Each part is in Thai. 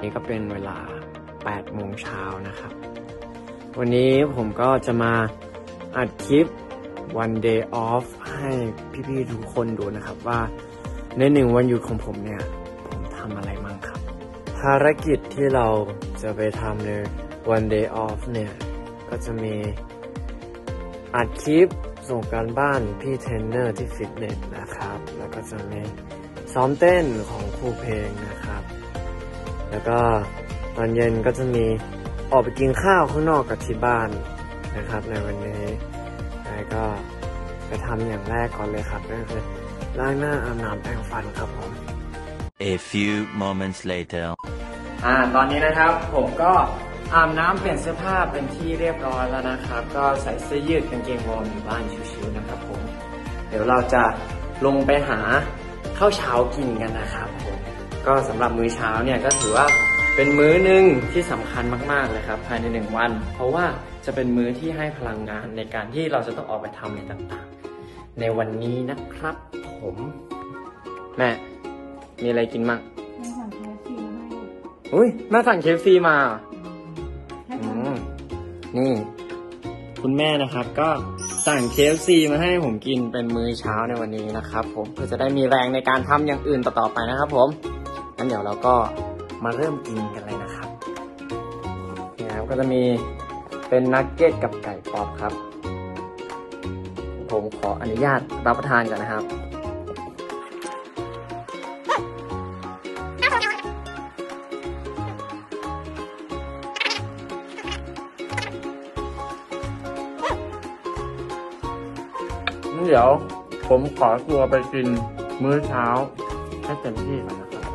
นี่ก็เป็นเวลา 8 โมงเช้านะครับวันนี้ผมก็จะมาอัดคลิป one day off ให้พี่ๆทุกคนดูนะครับว่าใน1 วันหยุดของผมเนี่ยผมทำอะไรมั่งครับภารกิจที่เราจะไปทำใน one day off เนี่ยก็จะมีอัดคลิปส่งการบ้านพี่เทรนเนอร์ที่ฟิตเนสนะครับแล้วก็จะมีซ้อมเต้นของครูเพลงนะครับแล้วก็ตอนเย็นก็จะมีออกไปกินข้าวข้างนอกกับที่บ้านนะครับในวันนี้แล้วก็ไปทำอย่างแรกก่อนเลยครับก็คือล้างหน้าอาบน้ำแปรงฟันครับผม A few moments later ตอนนี้นะครับผมก็อาบน้ำเปลี่ยนเสื้อผ้าเป็นที่เรียบร้อยแล้วนะครับก็ใส่เสื้อยืดกางเกงวอร์มอยู่บ้านชิวๆนะครับผมเดี๋ยวเราจะลงไปหาข้าวเช้ากินกันนะครับผมก็สำหรับมื้อเช้าเนี่ยก็ถือว่าเป็นมื้อหนึ่งที่สำคัญมากๆเลยครับภายใน1 วันเพราะว่าจะเป็นมื้อที่ให้พลังงานในการที่เราจะต้องออกไปทำอะไรต่างๆในวันนี้นะครับผมแม่มีอะไรกินมั่งอุ้ยแม่สั่ง KFC มานี่คุณแม่นะครับก็สั่ง KFC มาให้ผมกินเป็นมื้อเช้าในวันนี้นะครับผมเพื่อจะได้มีแรงในการทำอย่างอื่นต่อไปนะครับผมงั้นเดี๋ยวเราก็มาเริ่มกินกันเลยนะครับนี่ครับก็จะมีเป็นนักเก็ตกับไก่ป๊อปครับผมขออนุญาตรับประทานก่อนนะครับเดี๋ยวผมขอตัวไปกินมื้อเช้าให้เต็มที่ก่อนนะครับ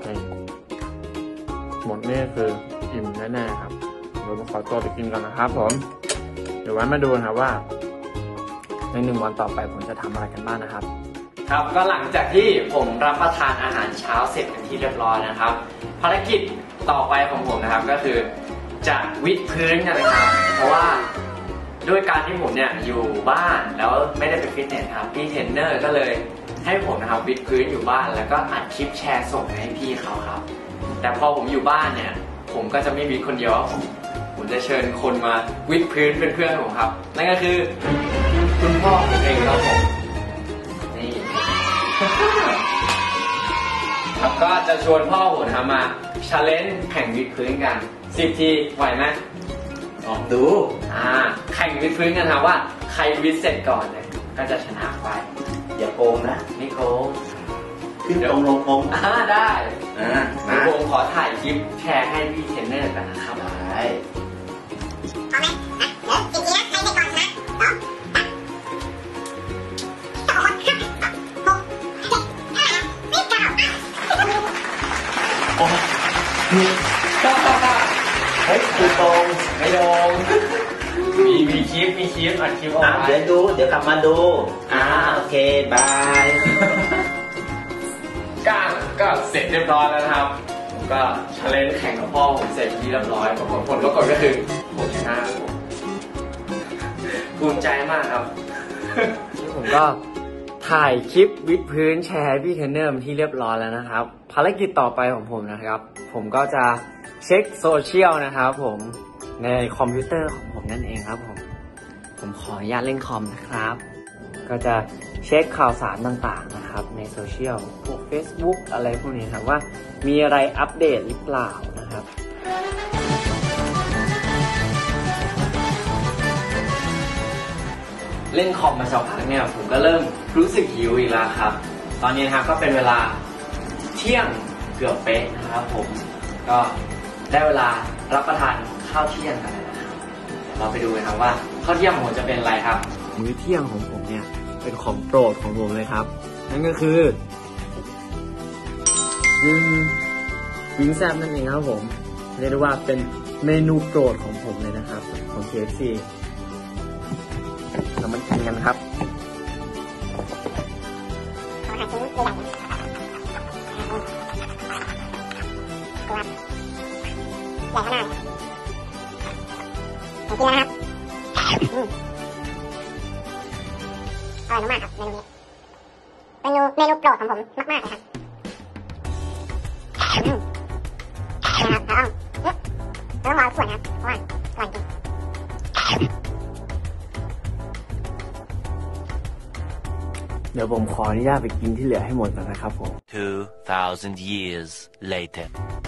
หมดนี่คืออิ่มแน่ๆครับเดี๋ยวผมขอตัวไปกินก่อนนะครับผมเดี๋ยวไว้มาดูนะครับว่าใน1 วันต่อไปผมจะทำอะไรกันบ้างนะครับครับก็หลังจากที่ผมรับประทานอาหารเช้าเสร็จเป็นที่เรียบร้อยนะครับภารกิจต่อไปของผมนะครับก็คือจะวิดพื้นกันนะครับเพราะว่าด้วยการที่ผมเนี่ยอยู่บ้านแล้วไม่ได้ไปฟิตเนสครับพี่เทรนเนอร์ก็เลยให้ผมนะครับวิดพื้นอยู่บ้านแล้วก็อัดคลิปแชร์ส่งให้พี่เขาครับแต่พอผมอยู่บ้านเนี่ยผมก็จะไม่วิดคนเดียวผมจะเชิญคนมาวิดพื้นเป็นเพื่อนผมครับนั่นก็คือคุณพ่อผมเองครับผมนี่ครับก็จะชวนพ่อผมทำมาชาเลนจ์แข่งวิดพื้นกัน10 ทีไหวไหมลองดูแข่งวิดพื้นกันครับว่าใครวิดเสร็จก่อนเนี่ยก็จะชนะไปอย่าโกงนะไม่โกงขึ้นตรงลงตรงได้เดี๋ยวผมขอถ่ายคลิปแชร์ให้พี่เทรนเนอร์กันนะครับได้เอาไหมเดี๋ยว10 ทีนะใครเสร็จก่อนชนะเฮ้ยคือตรงไม่ลงมีคลิปอัดคลิปออกมาเดี๋ยวกลับมาดูโอเคบายก็เสร็จเรียบร้อยแล้วนะครับผมก็ชาเลนจ์แข่งกับพ่อผมเสร็จที่เรียบร้อยผลปรากฏก็คือผมชนะภูมิใจมากครับผมก็ถ่ายคลิปวิดพื้นแชร์พี่เทรนเนอร์ที่เรียบร้อยแล้วนะครับภารกิจต่อไปของผมนะครับผมก็จะเช็คโซเชียลนะครับผมในคอมพิวเตอร์ของผมนั่นเองครับผมขออนุญาตเล่นคอมนะครับก็จะเช็คข่าวสารต่างๆนะครับในโซเชียลพวก Facebook อะไรพวกนี้ครับว่ามีอะไรอัปเดตหรือเปล่านะครับเล่นคอมมาสักพักเนี่ยผมก็เริ่มรู้สึกหิวอีกแล้วครับตอนนี้นะครับก็เป็นเวลาเที่ยงเกือบเป๊ะนะครับผมก็ได้เวลารับประทานข้าวเที่ยงกันแล้วนะครับเราไปดูกันครับว่าข้าวเที่ยงของผมจะเป็นอะไรครับมื้อเที่ยงของผมเนี่ยเป็นของโปรดของผมเลยครับนั่นก็คือวิงแซบนั่นเองครับผมเรียกได้ว่าเป็นเมนูโปรดของผมเลยนะครับของ KFC เรามากินกันครับใหญ่ขนาดผมกินแล้วนะครับอร่อยมากครับเมนูนี้เมนูโปรดของผมมากๆเลยครับนะครับเราต้องรอส่วนนะครับเพราะว่าก่อนกินเดี๋ยวผมขออนุญาตไปกินที่เหลือให้หมดก่อนนะครับผม 2,000 years later.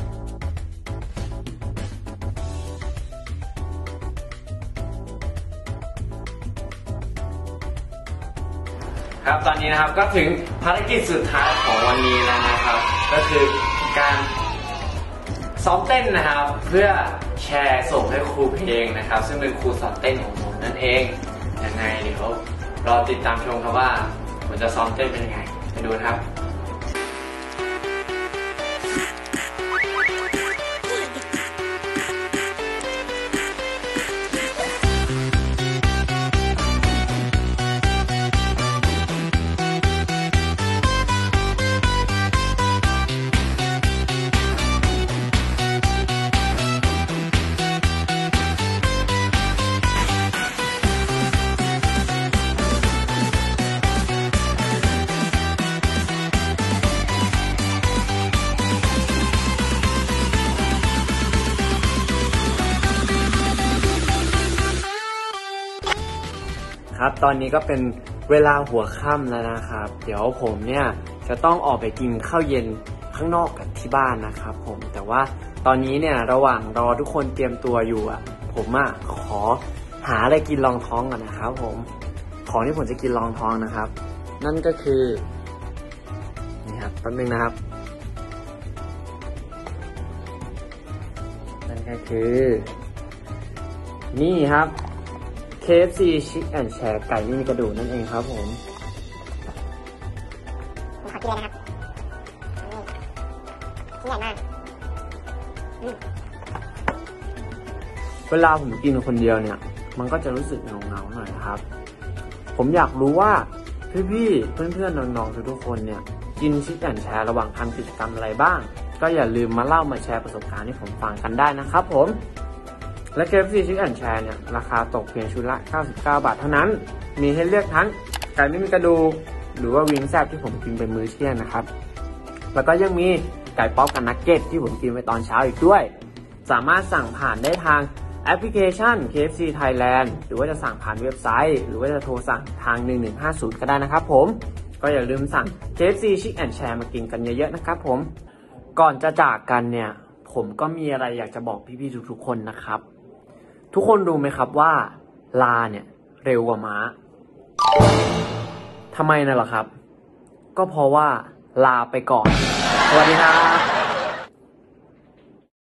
ครับตอนนี้นะครับก็ถึงภารกิจสุดท้ายของวันนี้แล้วนะครับ ก็คือการซ้อมเต้นนะครับ เพื่อแชร์ส่งให้ครูเพลงนะครับ ซึ่งเป็นครูสอนเต้นของผมนั่นเองยังไงเดี๋ยวรอติดตามชมครับว่าผมจะซ้อมเต้นเป็นยังไงไปดูนะครับ ครับตอนนี้ก็เป็นเวลาหัวค่ำแล้วนะครับเดี๋ยวผมเนี่ยจะต้องออกไปกินข้าวเย็นข้างนอกกับที่บ้านนะครับผมแต่ว่าตอนนี้เนี่ยระหว่างรอทุกคนเตรียมตัวอยู่ผมขอหาอะไรกินรองท้องก่อนนะครับผมของที่ผมจะกินรองท้องนะครับนั่นก็คือนี่ครับแป๊บนึงนะครับนั่นก็คือนี่ครับKFC Chick and Share ไก่ไม่มีกระดูกนั่นเองครับผมขอกินเลยนะครับชิ้นใหญ่มากเวลาผมกินคนเดียวเนี่ยมันก็จะรู้สึกเงาๆหน่อยนะครับผมอยากรู้ว่าพี่ๆเพื่อนๆน้องๆทุกๆคนเนี่ยกิน Chick and Share ระหว่างทำกิจกรรมอะไรบ้างก็อย่าลืมมาเล่ามาแชร์ประสบการณ์ให้ผมฟังกันได้นะครับผมและ KFC Chick and Share เนี่ยราคาตกเพียงชุดละ99 บาทเท่านั้นมีให้เลือกทั้งไก่ไม่มีกระดูกหรือว่าวิงแซ่บที่ผมกินเป็นมื้อเที่ยงนะครับแล้วก็ยังมีไก่ป๊อปกับนักเก็ตที่ผมกินไปตอนเช้าอีกด้วยสามารถสั่งผ่านได้ทางแอปพลิเคชัน KFC Thailand หรือว่าจะสั่งผ่านเว็บไซต์หรือว่าจะโทรสั่งทาง1150ก็ได้นะครับผมก็อย่าลืมสั่ง KFC Chick and Share มากินกันเยอะๆนะครับผมก่อนจะจากกันเนี่ยผมก็มีอะไรอยากจะบอกพี่ๆทุกๆคนนะครับทุกคนรู้ไหมครับว่าลาเนี่ยเร็วกว่าม้าทำไมน่ะล่ะครับก็เพราะว่าลาไปก่อนสวัสดีครับ